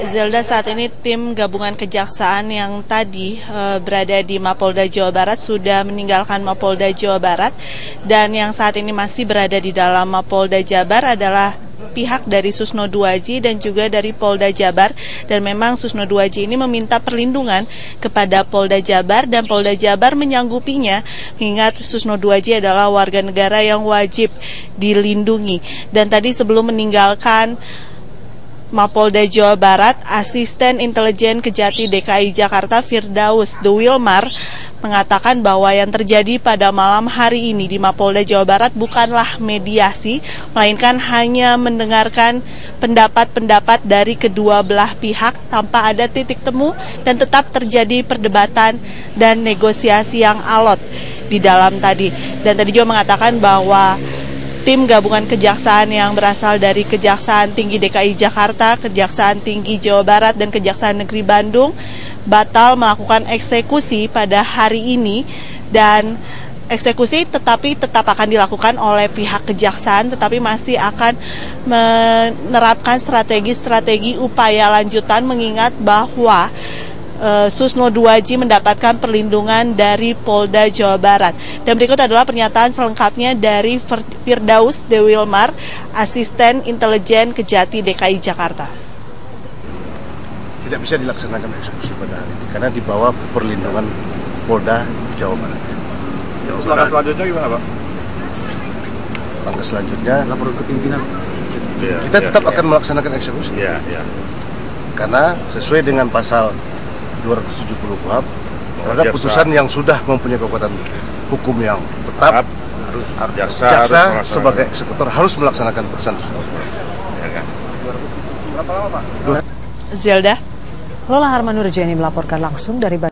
Zelda, saat ini tim gabungan kejaksaan yang tadi berada di Mapolda Jawa Barat sudah meninggalkan Mapolda Jawa Barat, dan yang saat ini masih berada di dalam Mapolda Jabar adalah pihak dari Susno Duaji dan juga dari Polda Jabar. Dan memang Susno Duaji ini meminta perlindungan kepada Polda Jabar, dan Polda Jabar menyanggupinya, mengingat Susno Duaji adalah warga negara yang wajib dilindungi. Dan tadi sebelum meninggalkan Mapolda Jawa Barat, Asisten Intelijen Kejati DKI Jakarta Firdaus De Wilmar mengatakan bahwa yang terjadi pada malam hari ini di Mapolda Jawa Barat bukanlah mediasi, melainkan hanya mendengarkan pendapat-pendapat dari kedua belah pihak tanpa ada titik temu, dan tetap terjadi perdebatan dan negosiasi yang alot di dalam tadi. Dan tadi juga mengatakan bahwa tim gabungan kejaksaan yang berasal dari Kejaksaan Tinggi DKI Jakarta, Kejaksaan Tinggi Jawa Barat, dan Kejaksaan Negeri Bandung batal melakukan eksekusi pada hari ini, dan eksekusi tetap akan dilakukan oleh pihak kejaksaan, tetapi masih akan menerapkan strategi-strategi upaya lanjutan, mengingat bahwa Susno Duaji mendapatkan perlindungan dari Polda Jawa Barat. Dan berikut adalah pernyataan selengkapnya dari Firdaus De Wilmar, Asisten Intelijen Kejati DKI Jakarta. Tidak bisa dilaksanakan eksekusi pada hari ini karena di bawah perlindungan Polda Jawa Barat. Langkah selanjutnya gimana, Pak? Langkah selanjutnya Lapor ke pimpinan. Kita tetap akan melaksanakan eksekusi. Karena sesuai dengan pasal 270 KUHP terhadap putusan yang sudah mempunyai kekuatan hukum yang tetap, jaksa sebagai eksekutor harus melaksanakan putusan tersebut. Berapa lama, Pak? Zelda. Lola Harmanurjani melaporkan langsung dari